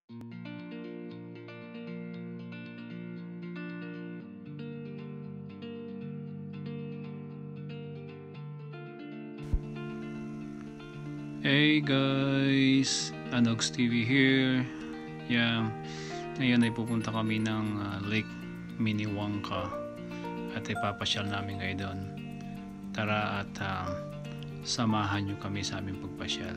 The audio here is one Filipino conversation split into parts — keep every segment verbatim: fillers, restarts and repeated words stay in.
Hey guys, Anogs T V here. Yeah, ngayon ay pupunta kami ng uh, Lake Minnewanka at ipapasyal namin kayo doon. Tara at uh, samahan nyo kami sa aming pagpasyal.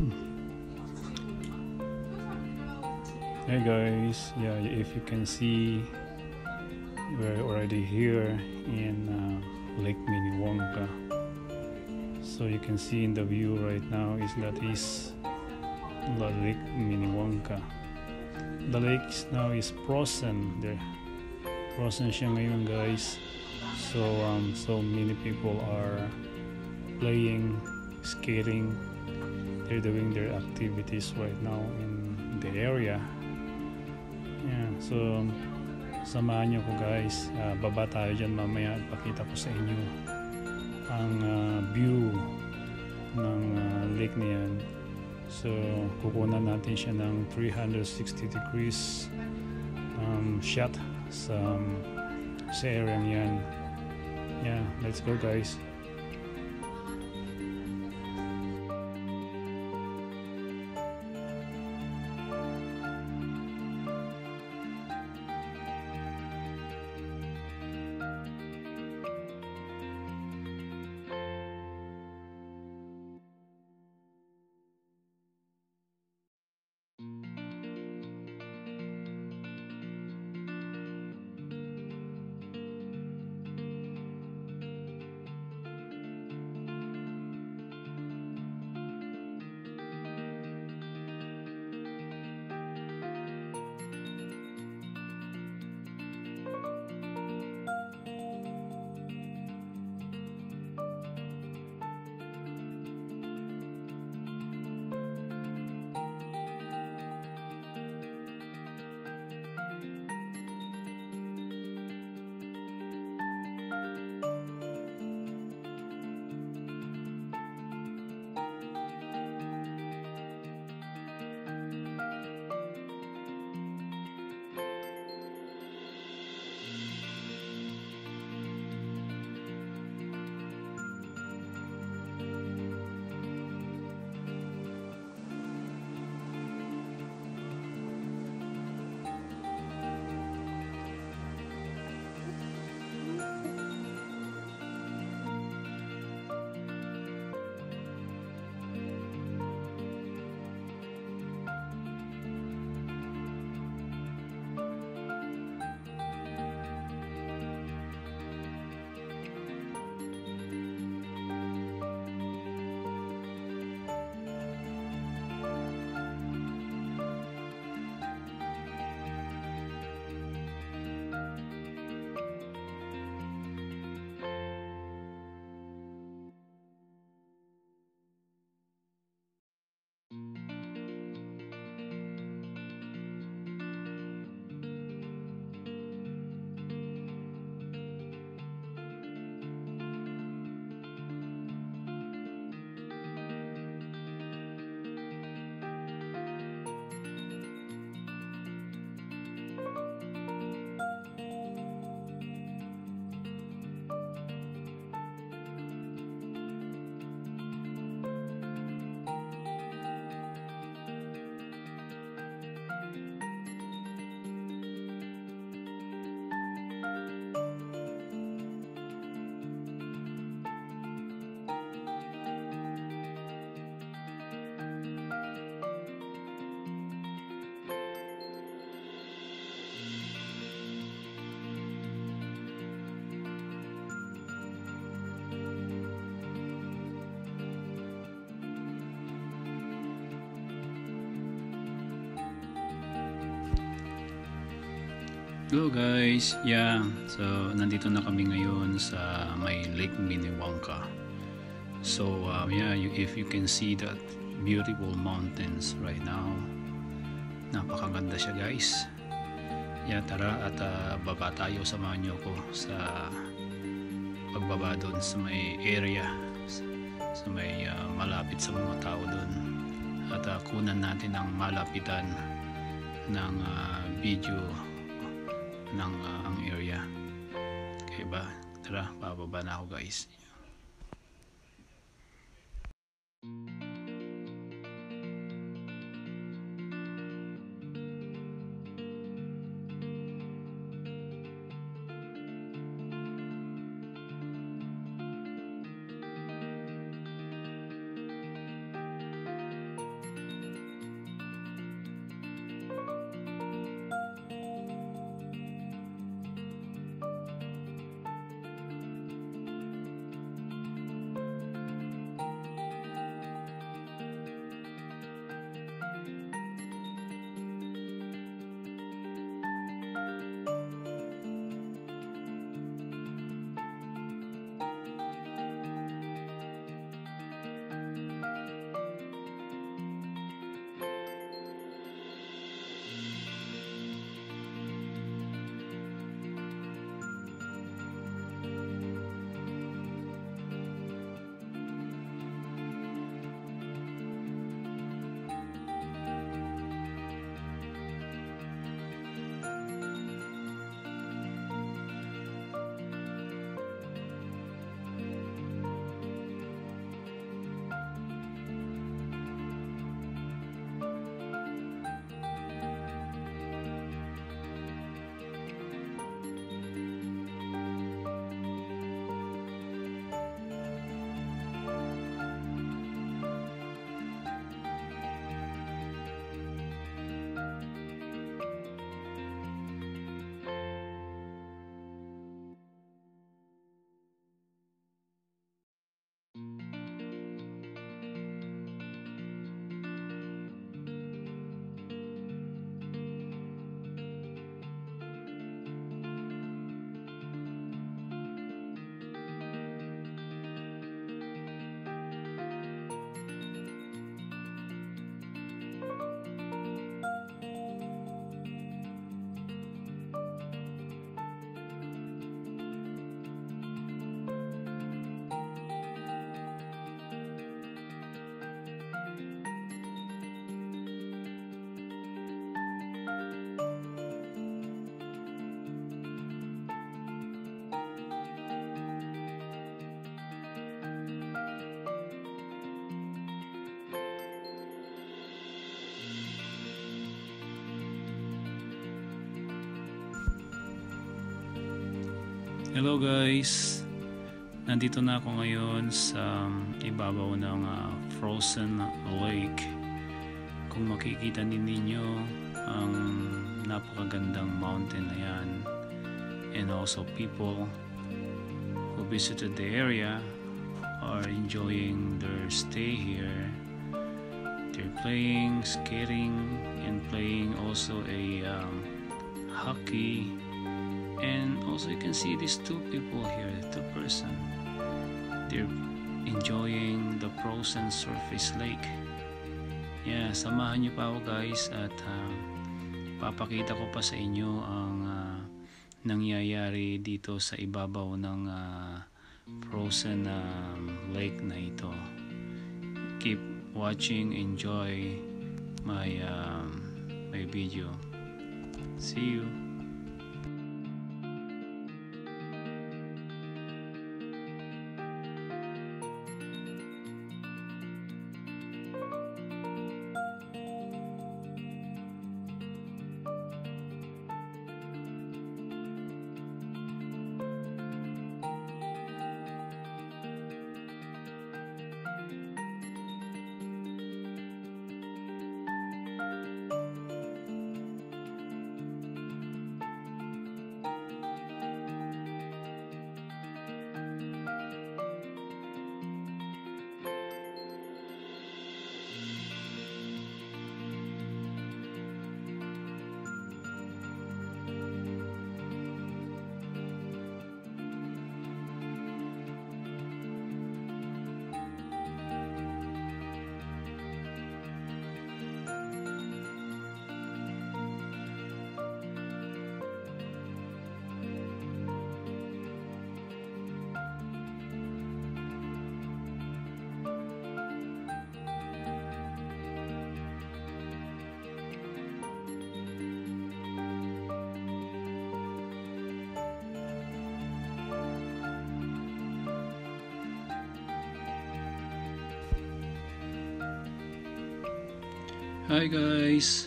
Hey guys, yeah, if you can see, we're already here in uh, Lake Minnewanka. So you can see in the view right now is that is the Lake Minnewanka. The lake is now is frozen. There, frozen siya ngayon guys. So um, so many people are playing, skating. They're doing their activities right now in the area. Yeah, so samahan nyo ko guys. Uh, baba tayo dyan mamaya. Pakita ko sa inyo ang uh, view ng uh, lake na yan. So kukunan natin siya ng three sixty degrees um, shot sa, um, sa area yan. Yeah, let's go guys. Hello guys, yeah, so nandito na kami ngayon sa may Lake Minnewanka. So uh, yeah, you, if you can see that beautiful mountains right now, napakaganda siya guys. Yeah, tara at uh, baba tayo, samahan nyo ko sa pagbaba doon sa may area, sa may uh, malapit sa mga tao doon, at uh, kunan natin ang malapitan ng uh, video ng uh, ang area. Okay ba? Tara, bababa na ako guys. Hello guys, nandito na ako ngayon sa ibabaw ng uh, frozen lake. Kung makikita din ninyo ang napakagandang mountain na yan, and also people who visited the area are enjoying their stay here. They're playing skating and playing also a um, hockey. And also you can see these two people here, two person. They're enjoying the frozen surface lake. Yeah, samahan niyo pa ako guys at uh, papakita ko pa sa inyo ang uh, nangyayari dito sa ibabaw ng uh, frozen uh, lake na ito. Keep watching, enjoy my uh, my video. See you. Hi guys,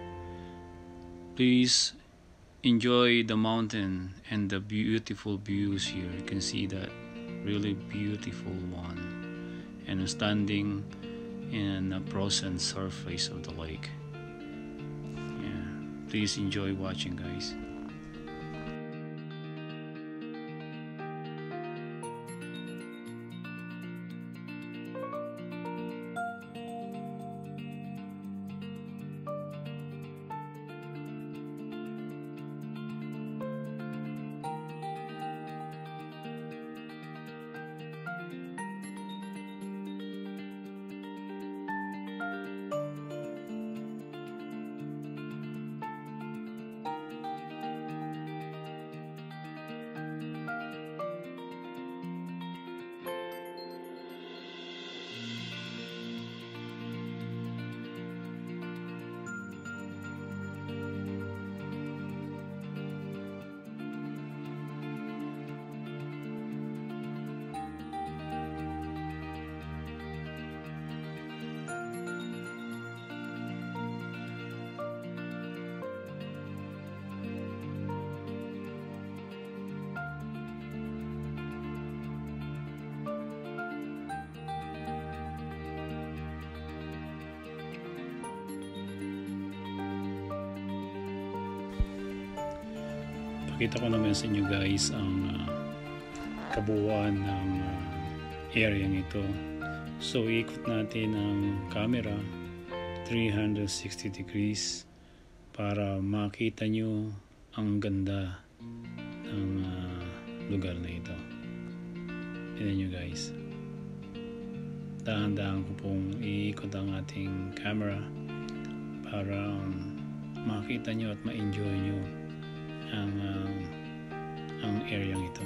please enjoy the mountain and the beautiful views here. You can see that really beautiful one, and I'm standing in a frozen surface of the lake. Yeah, please enjoy watching guys. Pakita ko naman sa inyo guys ang uh, kabuuan ng uh, area ito. So ikot natin ang camera three hundred sixty degrees para makita nyo ang ganda ng uh, lugar na ito. Tignan nyo guys, dahan-dahan ko pong iikot ang ating camera para um, makita nyo at ma-enjoy nyo ang uh, ang area ito.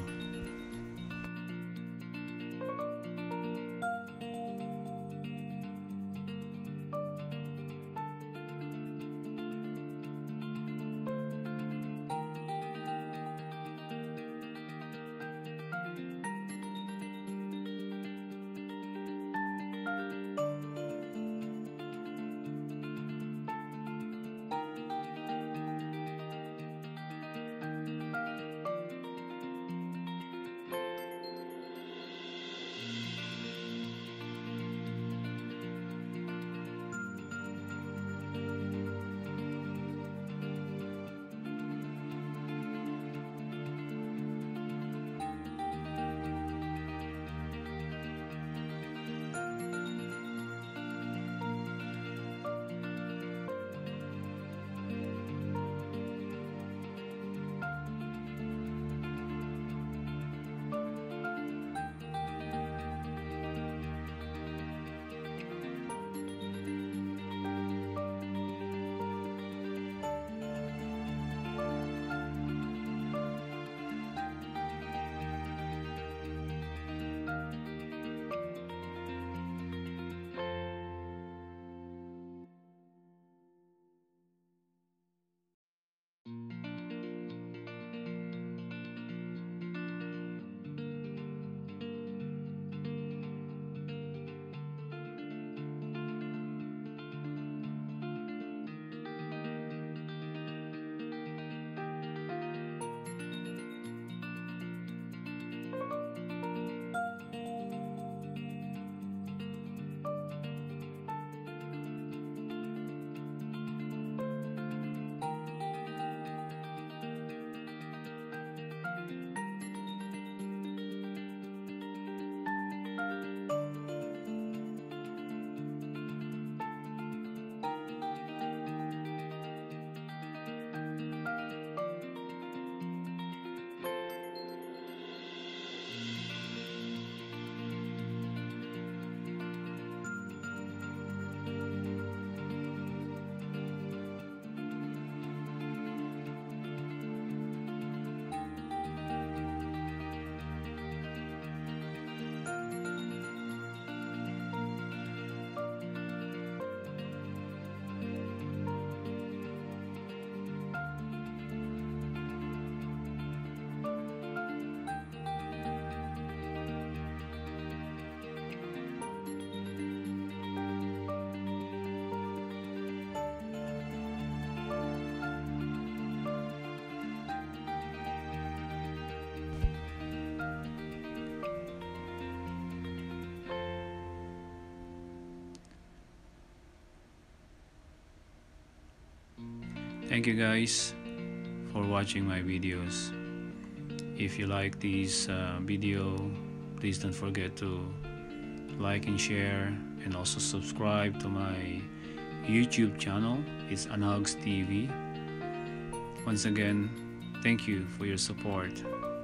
Thank you guys for watching my videos. If you like this uh, video, please don't forget to like and share, and also subscribe to my YouTube channel. It's Anhugs T V. Once again, thank you for your support.